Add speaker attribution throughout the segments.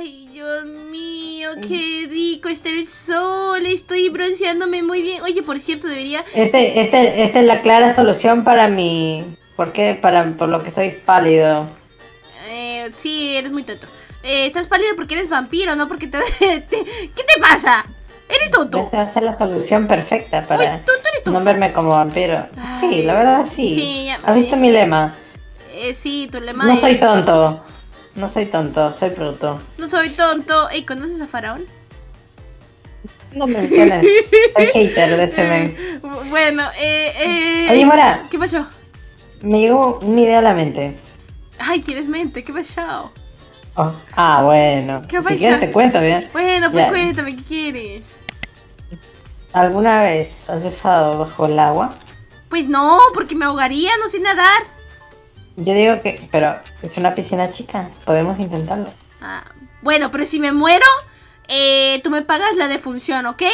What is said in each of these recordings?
Speaker 1: Ay, Dios mío, qué rico está el sol. Estoy bronceándome muy bien. Oye, por cierto, debería...
Speaker 2: Esta es la clara solución para mi... ¿Por qué? Por lo que soy pálido.
Speaker 1: Sí, eres muy tonto. Estás pálido porque eres vampiro, no porque te... ¿Qué te pasa? ¿Eres tonto?
Speaker 2: Esta va a ser la solución perfecta
Speaker 1: Uy,
Speaker 2: para
Speaker 1: tonto eres
Speaker 2: no
Speaker 1: tonto.
Speaker 2: verme como vampiro. Sí, la
Speaker 1: Ay,
Speaker 2: verdad sí.
Speaker 1: sí, ya...
Speaker 2: ¿Has visto mi lema?
Speaker 1: sí, tu lema
Speaker 2: No soy
Speaker 1: de...
Speaker 2: tonto. No soy tonto, soy bruto.
Speaker 1: No soy tonto. Ey, ¿conoces a Faraón?
Speaker 2: No me menciones. Soy hater de ese meme.
Speaker 1: Bueno,
Speaker 2: Oye, Mora,
Speaker 1: ¿qué pasó?
Speaker 2: me llegó una idea a la mente.
Speaker 1: Ay, tienes mente, ¿qué pasó?
Speaker 2: Oh, bueno.
Speaker 1: ¿Qué
Speaker 2: Si
Speaker 1: pasó?
Speaker 2: quieres te cuento bien.
Speaker 1: Bueno, pues
Speaker 2: Ya,
Speaker 1: cuéntame, ¿qué quieres?
Speaker 2: ¿alguna vez has besado bajo el agua?
Speaker 1: Pues no, porque me ahogaría, no sé nadar.
Speaker 2: Yo digo que, pero es una piscina chica, podemos intentarlo.
Speaker 1: Ah, bueno, pero si me muero, tú me pagas la defunción, ¿ok?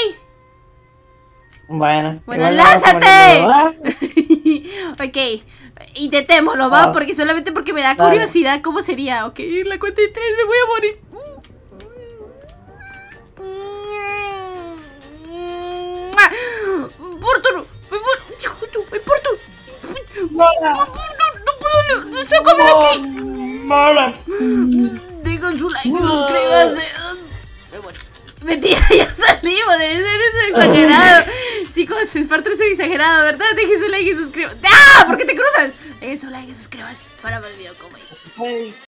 Speaker 2: Bueno,
Speaker 1: Bueno,
Speaker 2: igual no vamos a morir
Speaker 1: ¡lánzate!
Speaker 2: luego.
Speaker 1: Ok, intentémoslo, ¿va?
Speaker 2: Ah,
Speaker 1: Porque solamente porque me da
Speaker 2: dale.
Speaker 1: curiosidad cómo sería. Ok, en la cuenta de tres me voy a morir. ¡Portero! ¡Me porto!
Speaker 2: Mora,
Speaker 1: ¡No puedo! ¡Sácame de aquí!
Speaker 2: Mora.
Speaker 1: Dejen su like y suscríbanse. Me muero. Mentira, ya salimos. Debe ser eso exagerado. Chicos, Espartro es un exagerado, ¿verdad? Dejen su like y suscríbanse. ¡Ah! ¿Por qué te cruzas? Dejen su like y suscríbanse para más video como este.